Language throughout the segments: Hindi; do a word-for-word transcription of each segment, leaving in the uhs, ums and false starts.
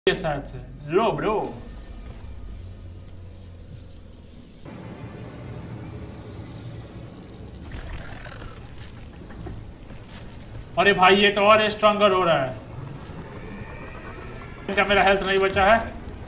के साथ से लो ब्रो। अरे भाई ये तो और स्ट्रॉन्गर हो रहा है। क्या मेरा हेल्थ नहीं बचा है?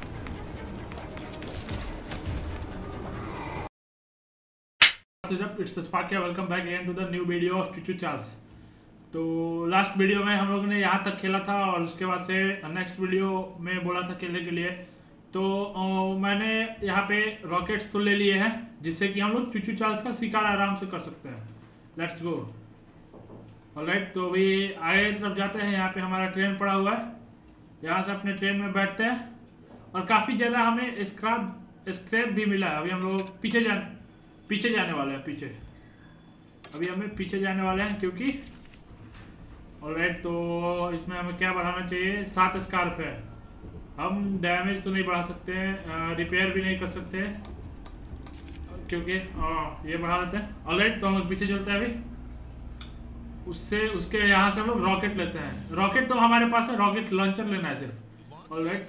It's Sparkia, welcome back again to the new video of Choo Choo Charles. तो लास्ट वीडियो में हम लोगों ने यहाँ तक खेला था और उसके बाद से नेक्स्ट वीडियो में बोला था खेलने के लिए। तो आ, मैंने यहाँ पे रॉकेट्स तो ले लिए हैं जिससे कि हम लोग चुचू चार्ल्स का शिकार आराम से कर सकते हैं। Let's go. ऑलराइट, तो अभी आगे तरफ जाते हैं। यहाँ पे हमारा ट्रेन पड़ा हुआ है, यहाँ से अपने ट्रेन में बैठते हैं और काफ़ी ज़्यादा हमें स्क्रैप स्क्रैप भी मिला है। अभी हम लोग पीछे जाने पीछे जाने वाले हैं पीछे अभी हमें पीछे जाने वाले हैं क्योंकि ऑलराइट, तो इसमें हमें क्या बढ़ाना चाहिए? सात स्कार्फ है। हम डैमेज तो नहीं बढ़ा सकते हैं, रिपेयर भी नहीं कर सकते क्योंकि आ, ये बढ़ा देते हैं। ऑलराइट, तो हम पीछे चलते हैं अभी। उससे उसके यहाँ से हम लोग रॉकेट लेते हैं। रॉकेट तो हमारे पास है, रॉकेट लॉन्चर लेना है सिर्फ। ऑलराइट,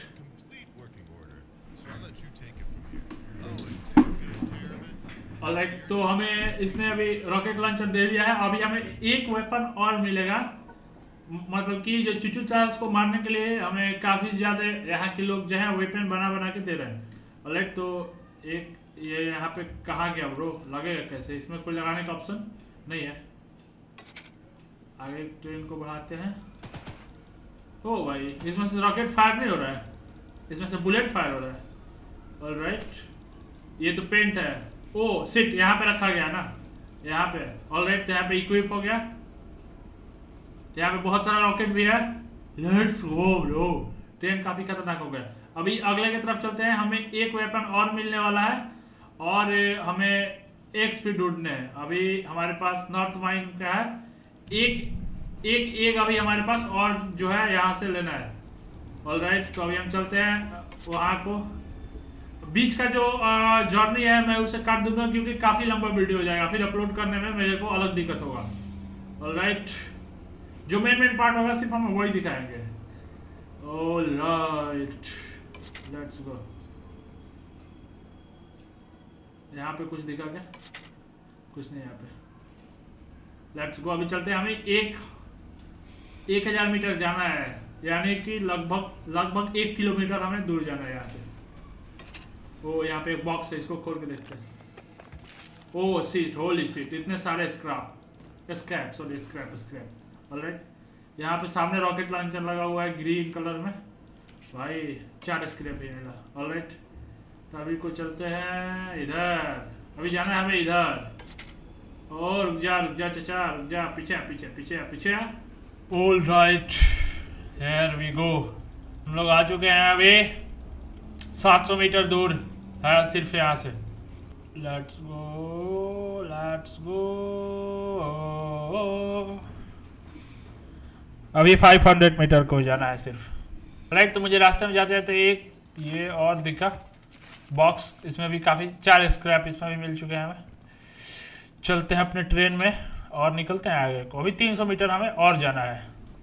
ऑलराइट, तो हमें इसने अभी रॉकेट लॉन्चर दे दिया है। अभी हमें एक वेपन और मिलेगा, मतलब कि जो चुचू चार्ल्स को मारने के लिए हमें काफ़ी ज़्यादा यहाँ के लोग जो है वेपन बना बना के दे रहे हैं। ऑलराइट, तो एक ये यहाँ पे कहाँ गया ब्रो? लगेगा कैसे? इसमें कोई लगाने का ऑप्शन नहीं है। आगे ट्रेन को बढ़ाते हैं। ओ भाई, इसमें से रॉकेट फायर नहीं हो रहा है, इसमें से बुलेट फायर हो रहा है। ऑलराइट, ये तो पेंट है। ओ सिट, यहाँ पे रखा गया ना, यहाँ पे। ऑलराइट, तो यहाँ पे इक्विप हो गया। यहाँ पे बहुत सारा रॉकेट भी है। Let's go bro. ट्रेन काफी खतरनाक हो गया। अभी अगले की तरफ चलते हैं। हमें एक वेपन और मिलने वाला है और हमें एक्स भी ढूंढने हैं। अभी हमारे पास नॉर्थ माइन का है, एक एक एक अभी हमारे पास और जो है यहाँ से लेना है। ऑलराइट, तो अभी हम चलते हैं वहाँ को। बीच का जो जर्नी है मैं उसे काट दूंगा क्योंकि काफी लंबा वीडियो हो जाएगा, फिर अपलोड करने में मेरे को अलग दिक्कत होगा। ऑलराइट, जो मेन मेन पार्ट होगा सिर्फ हम वही दिखाएंगे। Alright, let's go. यहाँ पे कुछ दिखा क्या? कुछ नहीं यहाँ पे। लेट्स गो, अभी चलते हैं। हमें एक एक हजार मीटर जाना है, यानी कि लगभग लगभग एक किलोमीटर हमें दूर जाना है यहाँ से। ओ यहाँ पे एक बॉक्स है, इसको खोल के देखते हैं। ओ सीट, होली सीट, इतने सारे scrap scrap sorry scrap scrap alright, यहाँ पे सामने रॉकेट लॉन्चर लगा हुआ है ग्रीन कलर में। भाई चार स्क्रैप ही मिला। ऑलराइट, तो अभी को चलते हैं इधर। अभी जाना है हमें इधर। और रुक जा रुक जा चचा, रुक जा, पीछे पीछे पीछे पीछे। Alright, here we go. हम लोग आ चुके हैं अभी सात सौ मीटर दूर है सिर्फ यहाँ से। Let's go let's go. अभी पाँच सौ मीटर को जाना है सिर्फ। राइट, तो मुझे रास्ते में जाते जाते एक ये और दिखा बॉक्स, इसमें भी काफ़ी चार स्क्रैप इसमें भी मिल चुके हैं हमें। चलते हैं अपने ट्रेन में और निकलते हैं आगे को। अभी तीन सौ मीटर हमें और जाना है।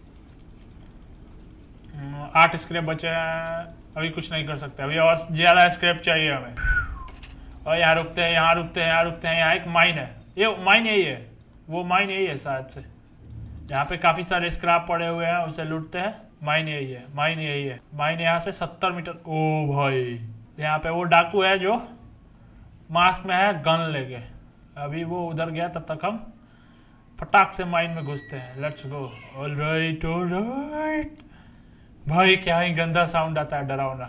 आठ स्क्रैप बचे हैं, अभी कुछ नहीं कर सकते, अभी और ज़्यादा स्क्रैप चाहिए हमें। और यहाँ रुकते हैं यहाँ रुकते हैं यहाँ रुकते हैं यहाँ एक माइन है। ये माइन यही है, वो माइन यही है शायद से। यहाँ पे काफ़ी सारे स्क्रैप पड़े हुए हैं, उसे लूटते हैं। माइन यही है माइन यही है माइन यहाँ से सत्तर मीटर। ओ भाई, यहाँ पे वो डाकू है जो मास्क में है, गन लेके। अभी वो उधर गया, तब तक हम फटाक से माइन में घुसते हैं। Let's go. Alright alright. भाई क्या ही गंदा साउंड आता है, डरावना।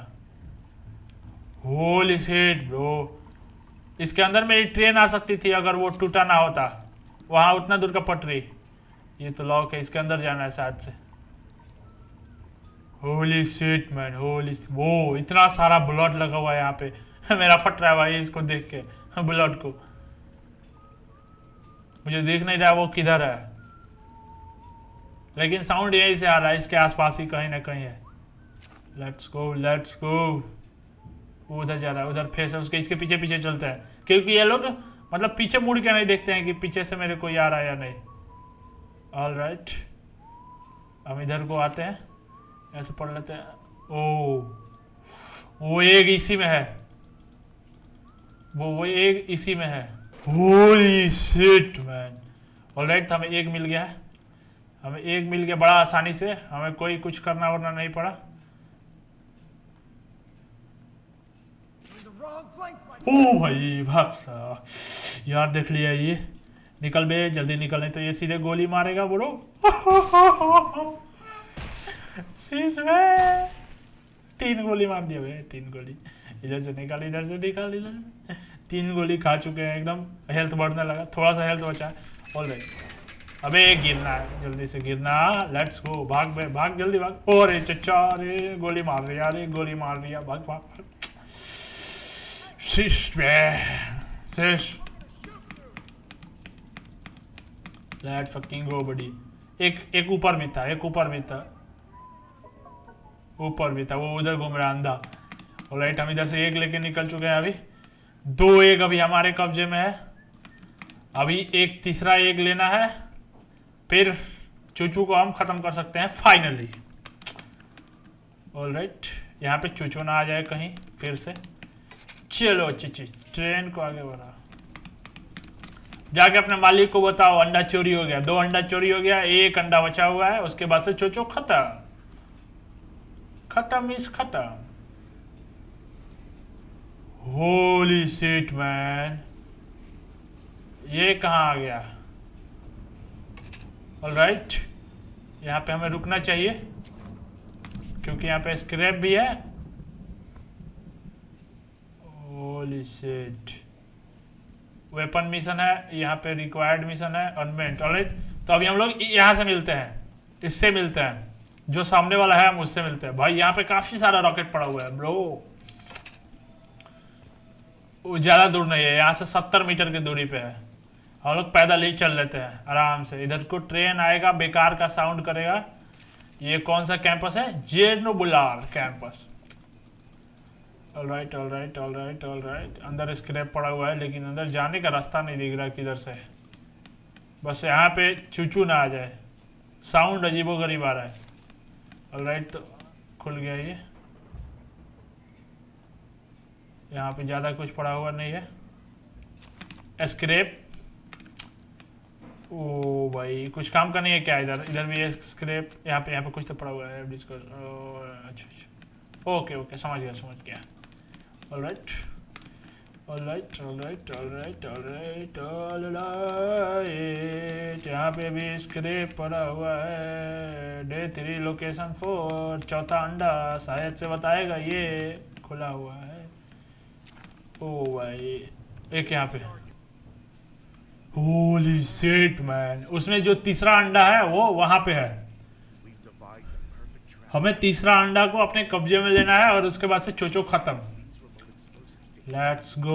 होली शिट ब्रो, इसके अंदर मेरी ट्रेन आ सकती थी अगर वो टूटा ना होता। वहाँ उतना दूर का पटरी। ये तो लॉक है, इसके अंदर जाना है शायद से। Holy shit man, holy. वो इतना सारा ब्लड लगा हुआ है यहाँ पे। मेरा फट रहा है भाई इसको देख के, ब्लड को। मुझे देख नहीं रहा वो किधर है, लेकिन साउंड यहीं से आ रहा है, इसके आसपास ही कहीं ना कहीं है। Let's go let's go. वो उधर जा रहा है, उधर फेस है उसके, इसके पीछे पीछे चलते हैं क्योंकि ये लोग मतलब पीछे मुड़ के नहीं देखते हैं कि पीछे से मेरे कोई आ रहा है या नहीं। ऑलराइट, हम इधर को आते हैं, ऐसे पढ़ लेते हैं। ओ वो एक इसी में है, वो वो एक इसी में है। Holy shit man. ऑलराइट, हमें एक मिल गया है, हमें एक मिल गया बड़ा आसानी से, हमें कोई कुछ करना वरना नहीं पड़ा। ओ भाई भाग सा यार, देख लिया ये। निकल बे, जल्दी निकल, नहीं तो ये सीधे गोली मारेगा ब्रो। तीन गोली मार दिया भाई, तीन गोली। इधर से निकल, इधर से निकल, इधर से। तीन गोली खा चुके हैं, एकदम हेल्थ बढ़ने लगा, थोड़ा सा हेल्थ बचा है। ऑलराइट, अबे गिरना है, जल्दी से गिरना। लेट्स गो, भाग बे भाग, जल्दी भाग। अरे चचा, अरे गोली मार रही है, अरे गोली मार रही है, भाग भाग भाग। शिश बे शिश। Let fucking go buddy. एक एक ऊपर भी था, एक ऊपर भी था, ऊपर भी था, वो उधर घूम रहा अंधा। ऑलराइट, हम इधर से एक लेके निकल चुके हैं, अभी दो एग अभी हमारे कब्जे में है। अभी एक तीसरा एग लेना है, फिर चूचू को हम खत्म कर सकते हैं फाइनली। ऑलराइट, यहाँ पे चूचू ना आ जाए कहीं फिर से। चलो चिची, ट्रेन को आगे बढ़ा। जाके अपने मालिक को बताओ अंडा चोरी हो गया, दो अंडा चोरी हो गया, एक अंडा बचा हुआ है, उसके बाद से चूचू खत्म। खत्म इस खत्म। होली शिट मैन, ये कहाँ आ गया? ऑलराइट, यहाँ पे हमें रुकना चाहिए क्योंकि यहाँ पे स्क्रैप भी है। होली शिट, वेपन मिशन है, यहाँ पे रिक्वायर्ड मिशन है, अनमेंट। ऑलराइट, तो अभी हम लोग यहाँ से मिलते हैं, इससे मिलते हैं, जो सामने वाला है हम उससे मिलते हैं। भाई यहाँ पे काफी सारा रॉकेट पड़ा हुआ है ब्रो, वो ज्यादा दूर नहीं है, यहाँ से सत्तर मीटर की दूरी पे है। हम लोग पैदल ही चल लेते हैं आराम से। इधर को ट्रेन आएगा, बेकार का साउंड करेगा। ये कौन सा कैंपस है? Chernobyl campus. Alright alright alright alright, अंदर स्क्रैप पड़ा हुआ है लेकिन अंदर जाने का रास्ता नहीं दिख रहा किधर से। बस यहाँ पे चूचू ना आ जाए, साउंड अजीबोगरीब आ रहा है। ऑलराइट, तो खुल गया ये। यहाँ पे ज़्यादा कुछ पड़ा हुआ नहीं है। स्क्रैप, ओ भाई कुछ काम का नहीं है क्या? इधर इधर भी है स्क्रैप, यहाँ पे यहाँ पे कुछ तो पड़ा हुआ है। डिस्कस, अच्छा अच्छा, ओके ओके, समझ गया समझ गया। Alright alright alright alright alright alright, यहाँ पे भी स्क्रैप पड़ा हुआ है। डे थ्री लोकेशन फोर, चौथा अंडा शायद से बताएगा, ये खुला हुआ है। ओ भाई एक यहाँ पे, होली शिट मैन, उसमें जो तीसरा अंडा है वो वहां पे है। हमें तीसरा अंडा को अपने कब्जे में लेना है और उसके बाद से चोचो खत्म। Let's go.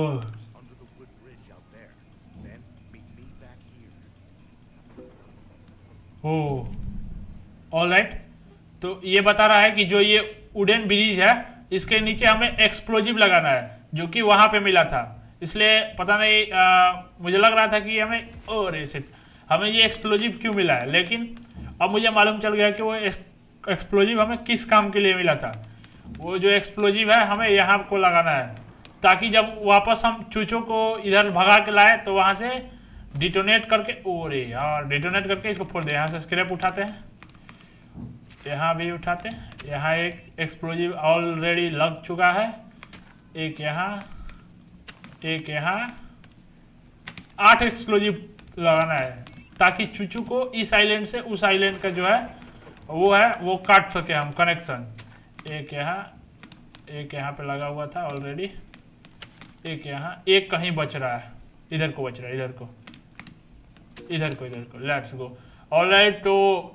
ओ ऑलराइट, तो ये बता रहा है कि जो ये वुडन ब्रिज है इसके नीचे हमें एक्सप्लोजिव लगाना है, जो कि वहां पे मिला था। इसलिए पता नहीं, आ, मुझे लग रहा था कि हमें ओ रेसिट हमें ये एक्सप्लोजिव क्यों मिला है, लेकिन अब मुझे मालूम चल गया कि वो एक्सप्लोजिव हमें किस काम के लिए मिला था। वो जो एक्सप्लोजिव है हमें यहाँ को लगाना है, ताकि जब वापस हम चूचों को इधर भगा के लाए तो वहाँ से डिटोनेट करके, ओरे यार डिटोनेट करके इसको फोड़ दे। यहाँ से स्क्रैप उठाते हैं, यहाँ भी उठाते हैं। यहाँ एक एक्सप्लोजिव ऑलरेडी लग चुका है, एक यहाँ एक यहाँ। आठ एक्सप्लोजिव लगाना है ताकि चूचू को इस आइलैंड से उस आइलैंड का जो है वो है वो काट सके हम कनेक्शन। एक यहाँ, एक यहाँ पे लगा हुआ था ऑलरेडी, एक यहाँ, एक कहीं बच रहा है, इधर को बच रहा है, इधर को इधर को इधर को। Let's go. ऑलराइट, तो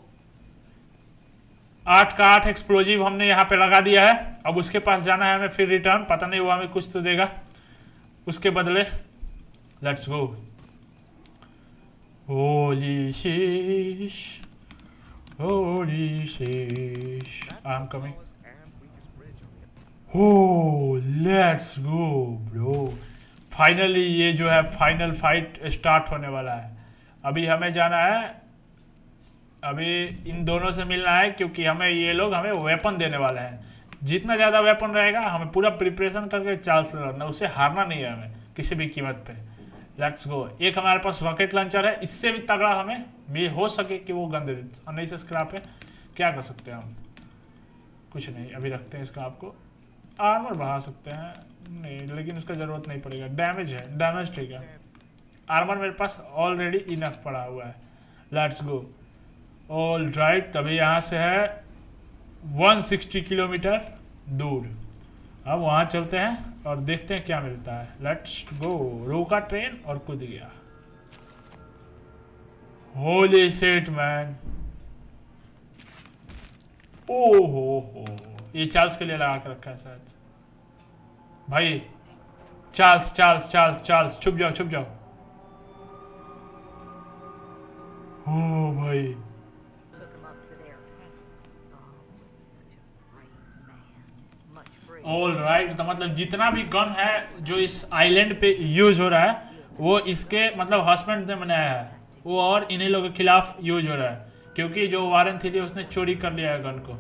आठ का आठ एक्सप्लोजिव हमने यहाँ पे लगा दिया है। अब उसके पास जाना है हमें फिर रिटर्न, पता नहीं वो हमें कुछ तो देगा उसके बदले। Let's go. Holi sheesh, holy sheesh, I am coming. हो लेट्स गो ब्रो, फाइनली ये जो है फाइनल फाइट स्टार्ट होने वाला है। अभी हमें जाना है, अभी इन दोनों से मिलना है क्योंकि हमें ये लोग हमें वेपन देने वाले हैं, जितना ज़्यादा वेपन रहेगा हमें पूरा प्रिपरेशन करके चार्ल्स लड़ना, उससे हारना नहीं है हमें किसी भी कीमत पे। Let's go. एक हमारे पास रॉकेट लॉन्चर है, इससे भी तगड़ा हमें भी हो सके कि वो गन दे दे। और नहीं से स्क्रैप है, क्या कर सकते हैं हम? कुछ नहीं, अभी रखते हैं इसका। आपको आर्मर बढ़ा सकते हैं, नहीं लेकिन उसका ज़रूरत नहीं पड़ेगा। डैमेज है, डैमेज ठीक है। आर्मर मेरे पास ऑलरेडी इनफ पड़ा हुआ है। Let's go. ऑल राइट, तभी यहाँ से है एक सौ साठ किलोमीटर दूर। अब वहाँ चलते हैं और देखते हैं क्या मिलता है। Let's go. रोका ट्रेन और कूद गया। Holy shit man. ओहो हो, ये चार्ल्स के लिए लगा के रखा है शायद। भाई चार्ल्स चार्ल्स चार्ल्स चार्ल्स छुप जाओ छुप जाओ। ओ भाई ऑल राइट, तो मतलब जितना भी गन है जो इस आइलैंड पे यूज हो रहा है वो इसके मतलब हस्बैंड ने बनाया है, वो और इन्हीं लोगों के खिलाफ यूज हो रहा है, क्योंकि जो वारन थी उसने चोरी कर लिया है गन को।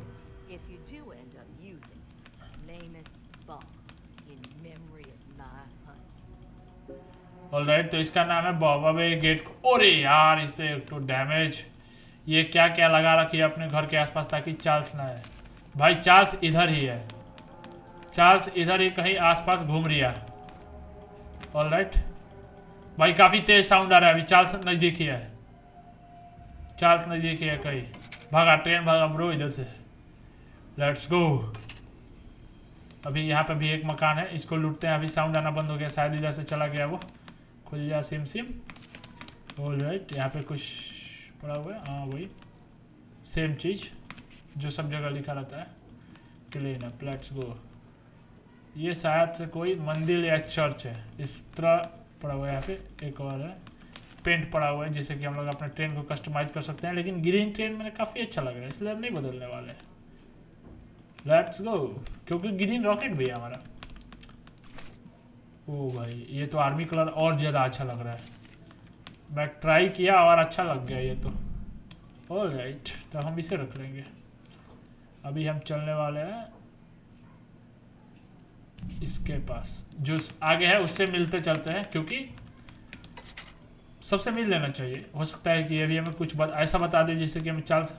ऑल राइट, तो इसका नाम है बॉब। अब ये गेट को, अरे यार इस पे एक तो डैमेज। ये क्या क्या लगा रखी है अपने घर के आसपास ताकि चार्ल्स ना है। भाई चार्ल्स इधर ही है, चार्ल्स इधर ही कहीं आसपास घूम रही है। ऑल राइट भाई, काफ़ी तेज साउंड आ रहा है। अभी चार्ल्स नज़दीक ही है, चार्ल्स नज़दीक ही है कहीं। भागा ट्रेन भागा ब्रो इधर से। Let's go. अभी यहाँ पे भी एक मकान है, इसको लूटते हैं। अभी साउंड आना बंद हो गया, शायद इधर से चला गया वो। खुल जा सिम सिम। ऑल राइट, यहाँ पे कुछ पड़ा हुआ है, हाँ वही सेम चीज़ जो सब जगह लिखा रहता है, क्लीन अप। Let's go. ये शायद से कोई मंदिर या चर्च है, इस तरह पड़ा हुआ है। यहाँ पे एक और है, पेंट पड़ा हुआ है, जिससे कि हम लोग अपने ट्रेन को कस्टमाइज कर सकते हैं। लेकिन ग्रीन ट्रेन मैंने काफ़ी अच्छा लग रहा है, इसलिए हम नहीं बदलने वाले। लेट्स गो, क्योंकि ग्रीन रॉकेट भी है हमारा। ओ भाई, ये तो आर्मी कलर और ज़्यादा अच्छा लग रहा है। मैं ट्राई किया और अच्छा लग गया ये तो। ऑल राइट, तो हम इसे रख लेंगे। अभी हम चलने वाले हैं इसके पास, जो आगे है उससे मिलते चलते हैं, क्योंकि सबसे मिल लेना चाहिए। हो सकता है कि ये भी हमें कुछ बात ऐसा बता दे जिससे कि हमें चार्ल्स।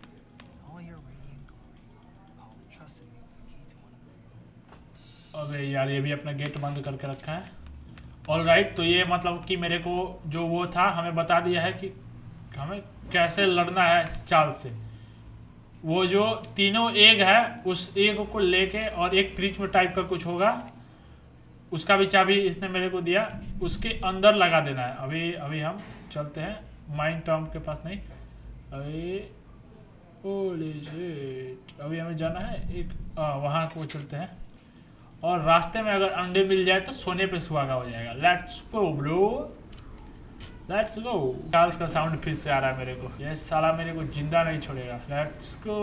अबे यार, ये भी अपना गेट बंद करके रखा है। ऑल राइट, तो ये मतलब कि मेरे को जो वो था हमें बता दिया है कि हमें कैसे लड़ना है चार्ल्स से। वो जो तीनों एग है, उस एग को लेके और एक प्रिज्म टाइप का कुछ होगा, उसका भी चाबी इसने मेरे को दिया, उसके अंदर लगा देना है। अभी अभी हम चलते हैं माइंड टॉम के पास। नहीं अभी ओले शिट, अभी हमें जाना है एक वहाँ को चलते हैं, और रास्ते में अगर अंडे मिल जाए तो सोने पे सुहागा हो जाएगा। Let's go bro, let's go. Charles का साउंड फिर से आ रहा है मेरे को, ये साला मेरे को जिंदा नहीं छोड़ेगा। Let's go.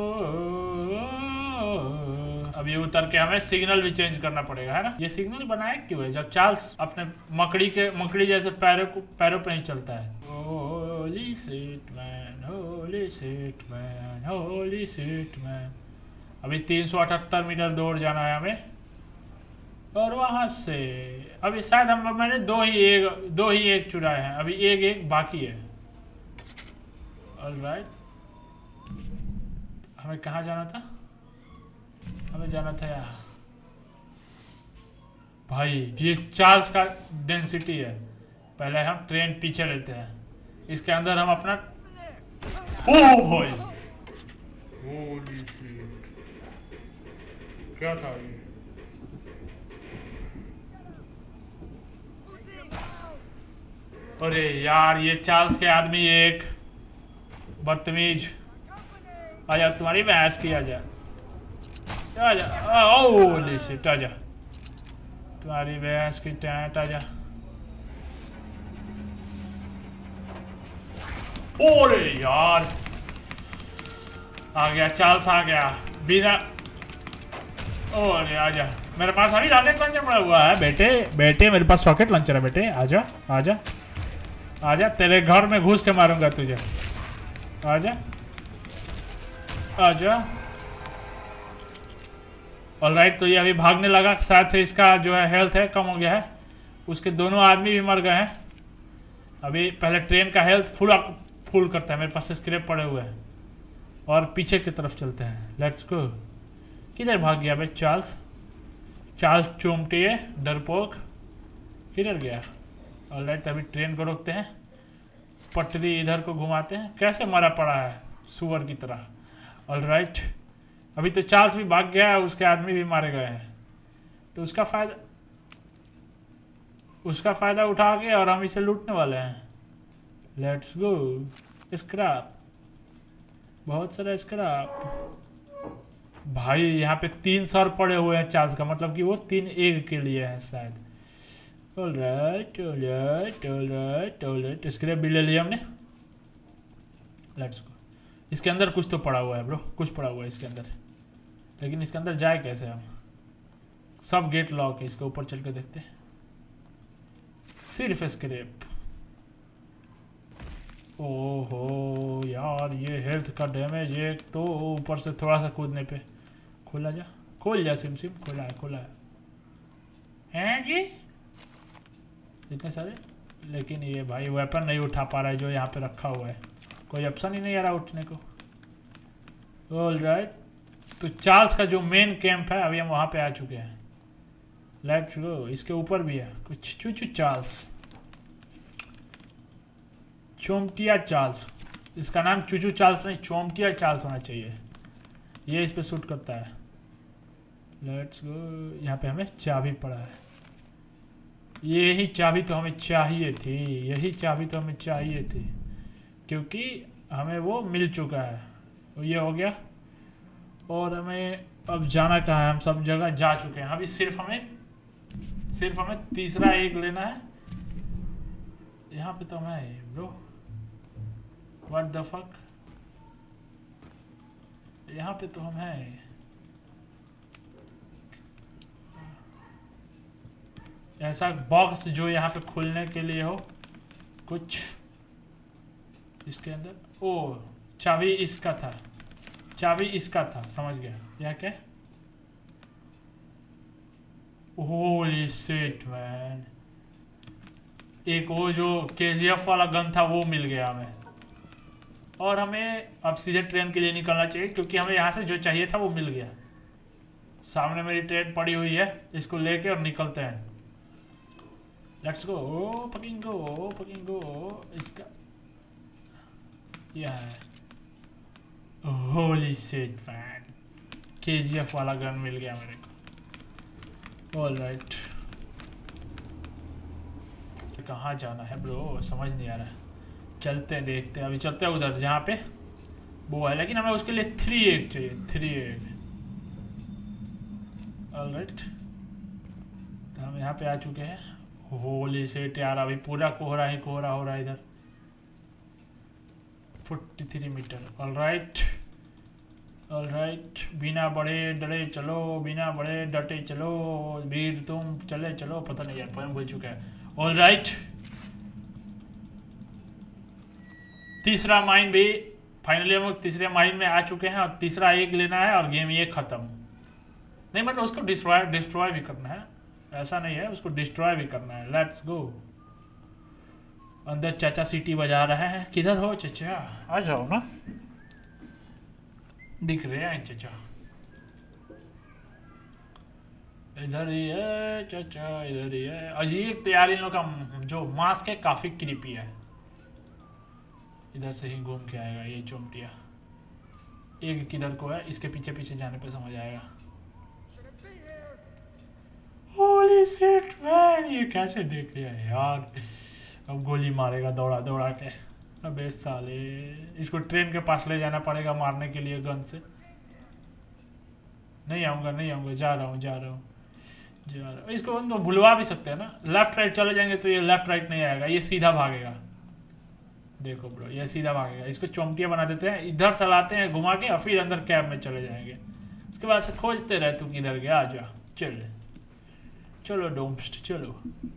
अभी उतर के हमें सिग्नल भी चेंज करना पड़ेगा, है ना। ये सिग्नल बनाया क्यों है? जब चार्ल्स अपने मकड़ी के मकड़ी जैसे पैरों को पैरों पे ही चलता है। Holy shit man, holy shit man, holy shit man. अभी तीन सौ अठहत्तर मीटर दूर जाना है हमें, और वहाँ से अभी शायद हम मैंने दो ही एक दो ही एक चुराए हैं, अभी एक एक बाकी है। ऑलराइट, हमें कहाँ जाना था? हमें जाना था यहाँ। भाई ये चार्ल्स का डेंसिटी है। पहले हम ट्रेन पीछे लेते हैं, इसके अंदर हम अपना ओ भाई होली शिट, क्या था ये? अरे यार, ये चार्ल्स के आदमी एक बदतमीज। आजा, तुम्हारी बहस की, आजा आजा। ओह शिट, आजा, तुम्हारी बहस की टेंट, आजा। ओरे यार, आ गया चार्ल्स, आ गया बिना। ओरे आजा, मेरे पास अभी रॉकेट लॉन्चर पड़ा हुआ है। बेटे बेटे मेरे पास रॉकेट लॉन्चर है बेटे, आजा आजा आजा, तेरे घर में घुस के मारूंगा तुझे। आजा आजा ऑलराइट, तो ये अभी भागने लगा, शायद से इसका जो है हेल्थ है कम हो गया है। उसके दोनों आदमी भी मर गए हैं। अभी पहले ट्रेन का हेल्थ फुल फुल करता है। मेरे पास स्क्रैप पड़े हुए हैं और पीछे की तरफ चलते हैं। Let's go. किधर भाग गया भाई चार्ल्स? चार्ल्स चोमटे डरपोक किधर गया? ऑलराइट, अभी ट्रेन को रोकते हैं, पटरी इधर को घुमाते हैं। कैसे मरा पड़ा है सुअर की तरह। ऑलराइट, अभी तो चार्ल्स भी भाग गया है, उसके आदमी भी मारे गए हैं। तो उसका फायदा उसका फायदा उठा के और हम इसे लूटने वाले हैं। Let's go. स्क्रैप, बहुत सारा स्क्रैप भाई। यहाँ पे तीन सौ पड़े हुए हैं चार्ल्स का, मतलब कि वो तीन एग के लिए है शायद। Alright alright alright alright, scrap भी ले लिया हमने। Let's go. इसके अंदर कुछ तो पड़ा हुआ है ब्रो, कुछ पड़ा हुआ है इसके अंदर, लेकिन इसके अंदर जाए कैसे हम? सब गेट लॉक है। इसके ऊपर चल के देखते हैं। सिर्फ स्क्रैप। ओहो यार, ये हेल्थ का डैमेज एक तो ऊपर से थोड़ा सा कूदने पे। खोला जा, खोल जा सिम सिम। खोला है, खोला है हैं जी इतने सारे। लेकिन ये भाई वेपन नहीं उठा पा रहा है जो यहाँ पे रखा हुआ है। कोई ऑप्शन ही नहीं आ रहा उठने को। ऑलराइट, तो चार्ल्स का जो मेन कैंप है अभी हम वहाँ पे आ चुके हैं। Let's go. इसके ऊपर भी है कुछ। चूचू चार्ल्स, चोमटिया चार्ल्स। इसका नाम चूचू चार्ल्स नहीं, चोमटिया चार्ल्स होना चाहिए। ये इस पे शूट करता है। Let's go. यहाँ पे हमें चाबी पड़ा है। यही चाबी तो हमें चाहिए थी, यही चाबी तो हमें चाहिए थी, क्योंकि हमें वो मिल चुका है। ये हो गया। और हमें अब जाना कहाँ है? हम सब जगह जा चुके हैं। अभी सिर्फ हमें सिर्फ हमें तीसरा एक लेना है। यहाँ पे तो हमें ब्रो व्हाट द फक, यहाँ पे तो हम हैं। ऐसा बॉक्स जो यहाँ पे खुलने के लिए हो कुछ इसके अंदर। ओ चाबी इसका था, चाबी इसका था, समझ गया। यह क्या? होली शिट मैन, एक वो जो केजीएफ वाला गन था वो मिल गया हमें। और हमें अब सीधे ट्रेन के लिए निकलना चाहिए, क्योंकि हमें यहाँ से जो चाहिए था वो मिल गया। सामने मेरी ट्रेन पड़ी हुई है, इसको लेके और निकलते हैं। Let's go. Oh fucking go, oh fucking go. इसका यह है। होली शिट मैन, केजीएफ वाला गन मिल गया मेरे को। ऑलराइट, कहाँ जाना है ब्रो समझ नहीं आ रहा है। चलते हैं, देखते हैं। अभी चलते हैं उधर जहाँ पे वो है, लेकिन हमें उसके लिए थ्री एग चाहिए। Three egg. ऑलराइट, तो हम यहाँ पे आ चुके हैं। होली शिट यार, अभी पूरा कोहरा ही कोहरा हो रहा है इधर। Forty three metre. Alright alright, बिना बड़े डरे चलो, बिना बड़े डटे चलो, वीर तुम चले चलो। पता नहीं यार, पोएम भूल चुका है। ऑलराइट, तीसरा माइन भी फाइनली हम लोग तीसरे माइन में आ चुके हैं। और तीसरा एक लेना है और गेम ये खत्म। नहीं मतलब उसको डिस्ट्रॉय डिस्ट्रॉय भी करना है, ऐसा नहीं है, उसको डिस्ट्रॉय भी करना है। Let's go. अंदर चाचा सीटी बजा रहे हैं। किधर हो चाचा? आ जाओ ना, दिख रहे हैं चाचा। इधर ही है चाचा, इधर ही है। अजीब तैयार इन लोग का जो मास्क है काफी क्रीपी है। इधर से ही घूम के आएगा ये चोमटिया। एक किधर को है, इसके पीछे पीछे जाने पे समझ आएगा। होली शिट मैन, ये कैसे देख लिया यार। अब गोली मारेगा दौड़ा दौड़ा के। अबे साले, इसको ट्रेन के पास ले जाना पड़ेगा मारने के लिए गन से। नहीं आऊँगा नहीं आऊँगा, जा रहा हूँ जा रहा हूँ जा रहा हूँ। इसको तो भुलवा भी सकते हैं ना, लेफ्ट राइट चले जाएंगे तो ये लेफ्ट राइट नहीं आएगा, ये सीधा भागेगा। देखो ब्रो, ये सीधा भागेगा। इसको चोमटिया बना देते हैं, इधर चलाते हैं घुमा के, और फिर अंदर कैब में चले जाएंगे। उसके बाद से खोजते रहे तू किधर गया, आ जा। चल चलो डोम्स्ट, चलो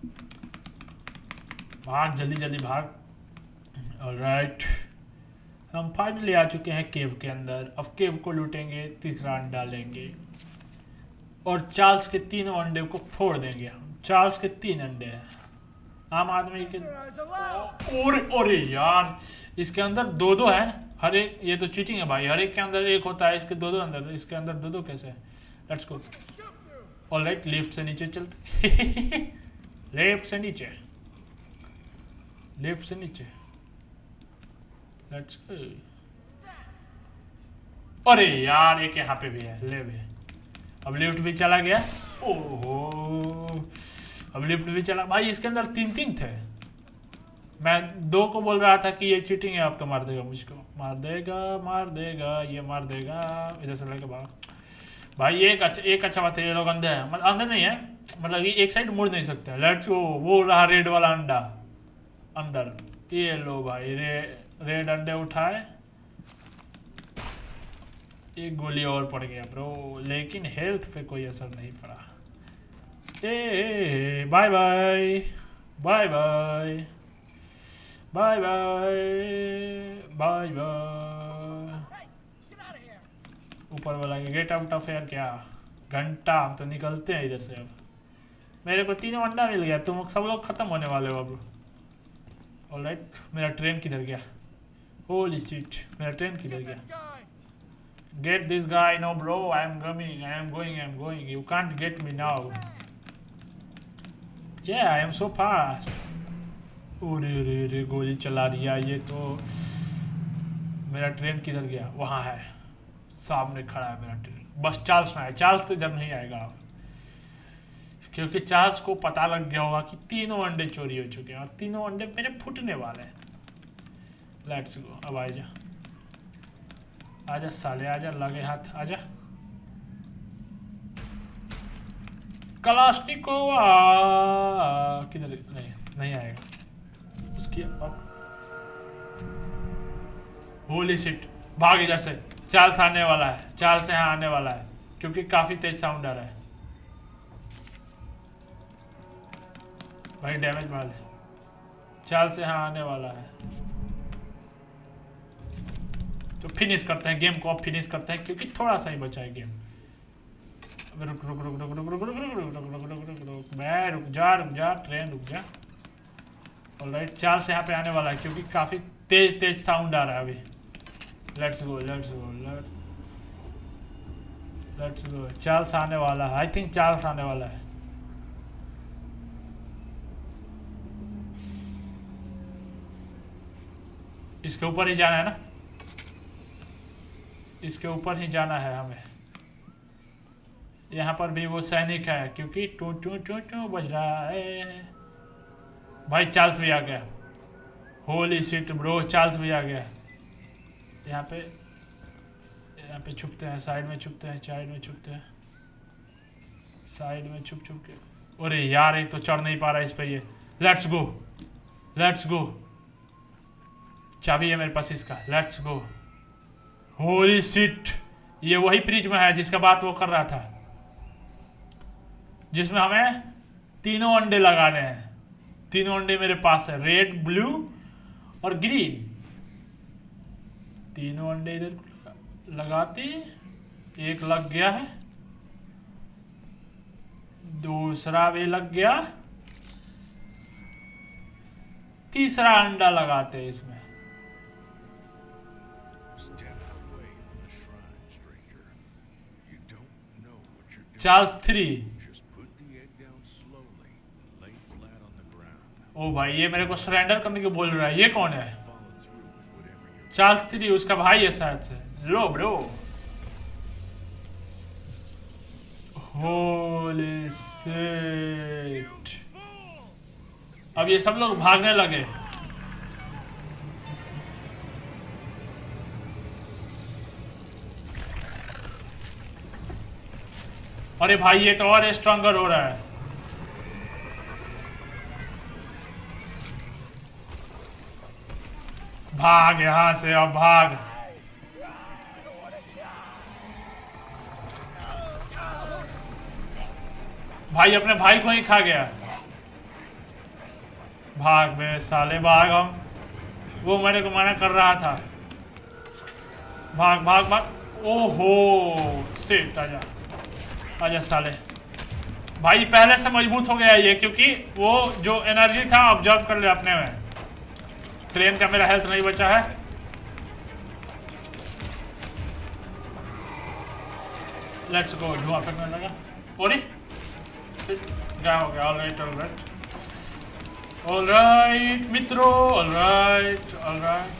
भाग, जल्दी जल्दी भाग। ऑलराइट, हम फाइनली आ चुके हैं केव के अंदर। अब केव को लूटेंगे, तीसरा अंडा लेंगे। और चार्ल्स के तीनों अंडे को फोड़ देंगे हम। चार्ल्स के तीन अंडे हैं, आम आदमी के। और अरे यार इसके अंदर दो दो है हर एक। ये तो चीटिंग है भाई, हर एक के अंदर एक होता है, इसके दो दो अंदर, इसके अंदर दो दो कैसे है? Let's go. ऑलराइट, लिफ्ट से नीचे चलते। लेफ्ट से नीचे, लेफ्ट से नीचे, लेट्स गो। अरे यार एक यहाँ पे भी है, ले भी। अब लिफ्ट भी चला गया। ओहो, अब लिफ्ट भी चला। भाई इसके अंदर तीन तीन थे, मैं दो को बोल रहा था कि ये चीटिंग है, अब तो मार देगा मुझको, मार देगा, मार देगा, ये मार देगा। इधर से लेके भाग। भाई एक अच्छा, एक अच्छा बात है, ये लोग अंदर है, मतलब अंदर नहीं है, मतलब ये एक साइड मुड़ नहीं सकते। Let's go. वो रहा रेड वाला अंडा अंदर, ये लो भाई, रे, रेड अंडे उठाए। एक गोली और पड़ गया ब्रो, लेकिन हेल्थ पे कोई असर नहीं पड़ा। ए bye bye bye bye bye bye bye bye. ऊपर वाला गेट आउट ऑफ एयर क्या घंटा, हम तो निकलते हैं इधर से। अब मेरे को तीनों अंडा मिल गया, तुम सब लोग खत्म होने वाले हो अब। ऑलराइट, मेरा ट्रेन किधर गया? होली शिट, मेरा ट्रेन किधर गया? Get this guy, no bro, I am coming, I am going, I am going. You can't get me now. Yeah, I am so fast. अरे रे रे गोली चला दिया ये तो। मेरा ट्रेन किधर गया? वहाँ है, सामने खड़ा है मेरा ट्रेन। बस चार्ल्स ना है, चार्ल्स तो जब नहीं आएगा अब, क्योंकि चार्ल्स को पता लग गया होगा कि तीनों अंडे चोरी हो चुके हैं और तीनों अंडे मेरे फूटने वाले हैं। Let's go. अब आ जा, आजा साले, आजा, लगे हाथ, आजा। कलाश्निकोव किधर? नहीं नहीं आएगा उसकी। अब होली शिट, भाग इधर से। चार्ल्स आने वाला है, चार्ल्स यहाँ आने वाला है, क्योंकि काफी तेज साउंड आ रहा है। भाई डैमेज मार ले। चार्ल्स यहाँ आने वाला है, तो फिनिश करते हैं गेम को। अब फिनिश करते हैं क्योंकि थोड़ा सा ही बचा है गेम। रुक रुक रुक रुक रुक रुक रुक रुक रुक रुक रुक रुक रुक रुक मैं रुक जा रुक जा ट्रेन रुक जा। ऑलराइट, चार्ल्स यहाँ पे आने वाला है क्योंकि काफी तेज तेज साउंड आ रहा है अभी। Let's go let's go let's go. Charles आने वाला है, आई थिंक चार्ल्स आने वाला है। इसके ऊपर ही जाना है ना, इसके ऊपर ही जाना है हमें। यहाँ पर भी वो सैनिक है क्योंकि टू टू टू टू बज रहा है। भाई चार्ल्स भी आ गया। होली शिट ब्रो, चार्ल्स भी आ गया। यहाँ पे यहाँ पे छुपते हैं, साइड में छुपते हैं, साइड में छुपते हैं, साइड में छुप छुप के। अरे यार एक तो चढ़ नहीं पा रहा इस पे ये। Let's go let's go. चाबी है मेरे पास इसका। Let's go. होली शिट, ये वही प्रिज्म है जिसका बात वो कर रहा था, जिसमें हमें तीनों अंडे लगाने हैं। तीनों अंडे मेरे पास है, रेड, ब्लू और ग्रीन। तीनों अंडे इधर लगाते, एक लग गया है, दूसरा भी लग गया, तीसरा अंडा लगाते हैं इसमें। Charles three. ओ भाई ये मेरे को सरेंडर करने को बोल रहा है। ये कौन है? चार्ल्स थ्री, उसका भाई है शायद से। लो ब्रो। होली शिट, अब ये सब लोग भागने लगे। अरे भाई ये तो और स्ट्रॉन्गर हो रहा है। भाग यहां से, अब भाग। भाई अपने भाई को ही खा गया। भाग बे साले भाग। हम वो मेरे को मना कर रहा था। भाग भाग भाग। ओहो शिट, आजा आजा साले भाई, पहले से मजबूत हो गया ये, क्योंकि वो जो एनर्जी था ऑब्जर्व कर लिया अपने में। ट्रेन का मेरा हेल्थ नहीं बचा है। Let's go. धुआं फेंकने लगा। और क्या हो गया? ऑलराइट ऑलराइट ऑलराइट मित्रों, ऑलराइट ऑलराइट।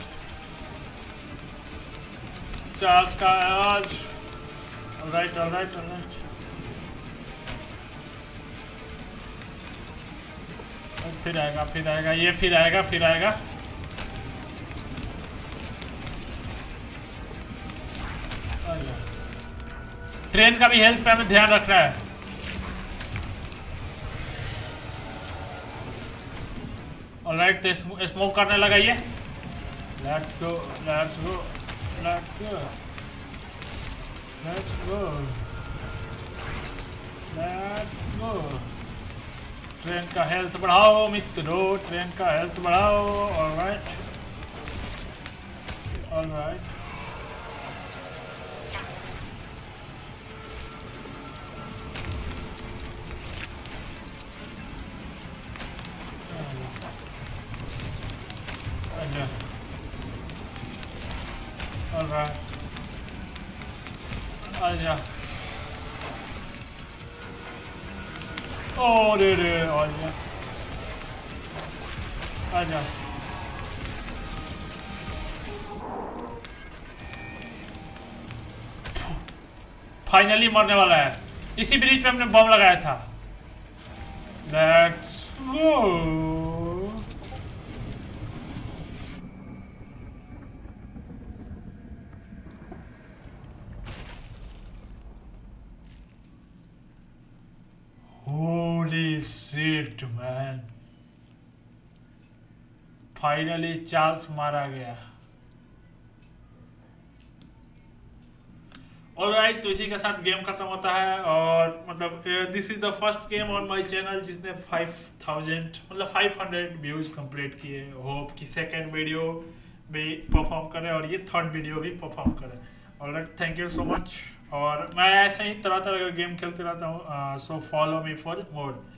चार्ल्स का आज ऑलराइट ऑलराइट ऑलराइट। फिर आएगा फिर आएगा ये, फिर आएगा फिर आएगा। ट्रेन का भी हेल्थ पे हमें ध्यान रखना है। ऑलराइट, तो स्मोक करने लगा ये। Let's go let's go let's go let's go let's go. Train का हेल्थ बढ़ाओ मित्रों, ट्रेन का हेल्थ बढ़ाओ। Alright alright. ऑलराइट आजा। ओ रे रे आजा आजा। फाइनली मरने वाला है। इसी ब्रिज पे हमने बम लगाया था। Let's go. Holy shit man, finally Charles मारा गया। ऑलराइट, तो इसी के साथ गेम खत्म होता है। और मतलब this is the first game on my channel जिसने फाइव थाउजेंड मतलब फाइव हंड्रेड व्यूज कंप्लीट किए। होप कि सेकंड वीडियो भी परफॉर्म करे और ये थर्ड वीडियो भी परफॉर्म करे। Alright, thank you so much. और मैं ऐसे ही तरह तरह का गेम खेलते रहता हूँ, so follow me for more.